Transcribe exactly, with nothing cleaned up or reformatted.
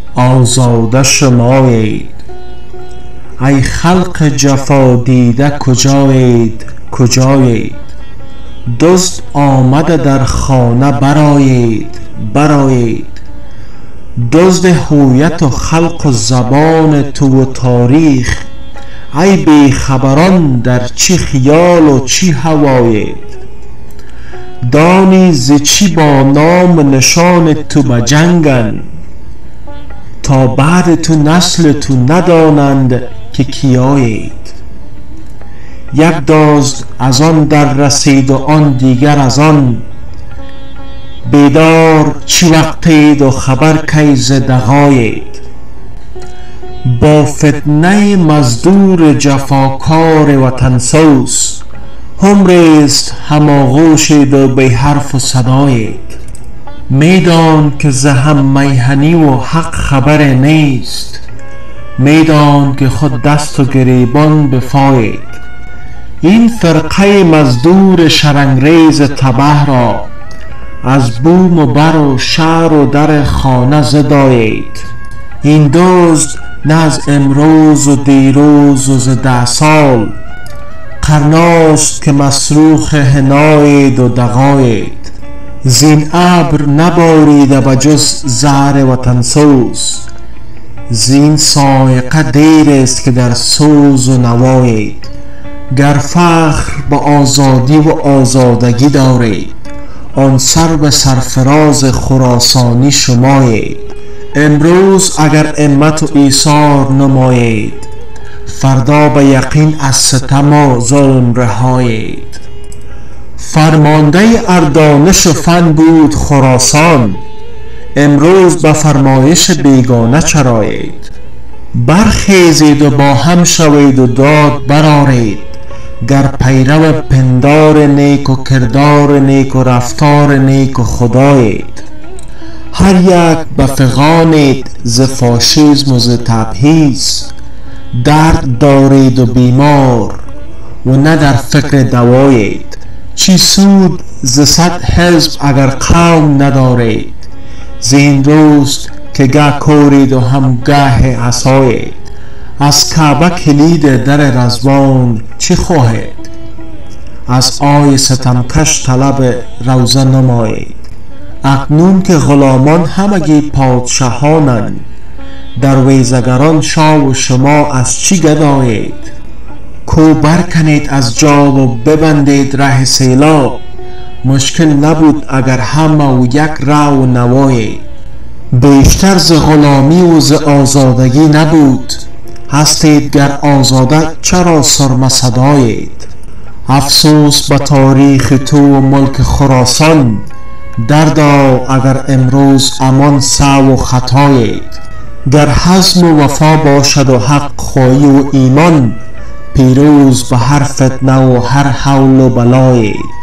آزاده شمایید. ای خلق جفا دیده کجایید کجایید؟ دزد آمده در خانه برآیید برآیید. دزد هویت و خلق و زبان تو و تاریخ، ای بی خبران در چی خیال و چی هوایید؟ دانی ز چی با نام و نشان تو بجنگن، تا بعد تو نسل تو ندانند که کیایید. یک دزد از آن در رسید و آن دیگر از آن، بیدار چی وقتید و خبر کی ز دغایید؟ با فتنه مزدور جفاکار وطن سوز، عمریست هماغوشید و بی حرف و صدایید. میدان که ز هم میهنی و حق خبر نیست، میدان که خود دست و گریبان بفایید. این فرقه مزدور شرنگریز تبه را، از بوم و بر و شهر و در خانه زدایید. این دزد نه از امروز و دیروز و ز ده سال، قرناست که مصروخ حنایید و دغایید. زین ابر نباریده بجز زهر وطن سوز، زین صاعقه دیرست که در سوز و نوایید. گر فخر به آزادی و آزادگی دارید، آن سر به سرفراز خراسانی شمایید. امروز اگر همت و ایثار نمایید، فردا به یقین از ستم و ظلم رهایید. فرمانده اردانش و فن بود خراسان، امروز به فرمایش بیگانه چرایید. برخیزید و با هم شوید و داد برآرید، گر پیرو پندار نیک و کردار نیک و رفتار نیک و خدایید. هر یک به فغانید ز فاشیسم و ز تبعیض، درد دارید و بیمار و نه در فکر دوایید. چی سود ز صد حزب اگر قوم ندارید، زین روز که گه کورید و هم گه عصایید. از کعبه کلید در رضوان چی خواهید، از آی ستمکش طلب روزه نمایید. اکنون که غلامان همگی پادشاهانند، درویزگران شاه و شما از چی گدایید؟ کو برکنید از جا و ببندید ره سیلاب، مشکل نبود اگر همه و یک ره و نوایید. بیشتر ز غلامی و ز آزادگی نبود، هستید گر آزاده چرا سرمه صدایید؟ افسوس به تاریخ تو و ملک خراسان، دردا اگر امروز امان سهو و خطایید. گر حزم و وفا باشد و حق خواهی و ایمان، پیروز به هر فتنه و هر حول و بلایید.